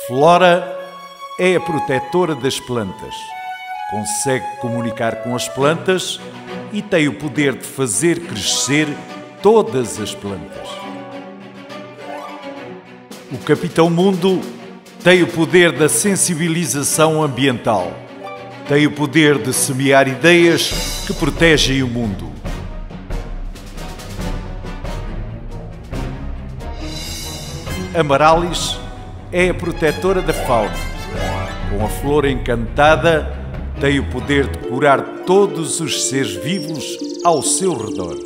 Flora é a protetora das plantas. Consegue comunicar com as plantas e tem o poder de fazer crescer todas as plantas. O Capitão Mundo tem o poder da sensibilização ambiental. Tem o poder de semear ideias que protegem o mundo. Amarallis é a protetora da fauna. Com a flor encantada, tem o poder de curar todos os seres vivos ao seu redor.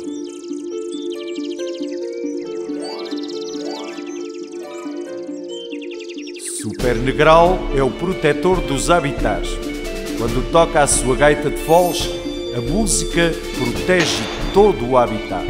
Super Negral é o protetor dos habitats. Quando toca a sua gaita de foles, a música protege todo o habitat.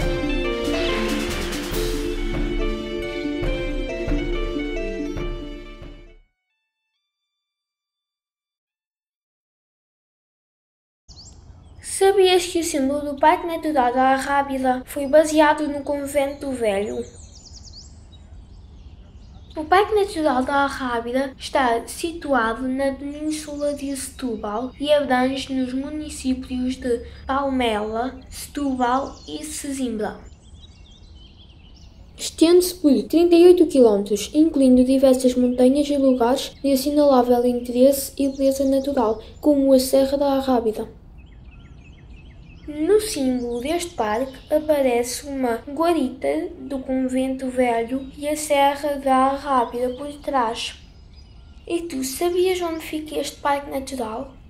Sabias que o símbolo do Parque Natural da Arrábida foi baseado no Convento do Velho? O Parque Natural da Arrábida está situado na Península de Setúbal e abrange nos municípios de Palmela, Setúbal e Sesimbra. Estende-se por 38 km, incluindo diversas montanhas e lugares de assinalável interesse e beleza natural, como a Serra da Arrábida. No símbolo deste parque aparece uma guarita do Convento Velho e a Serra da Arrábida por trás. E tu sabias onde fica este parque natural?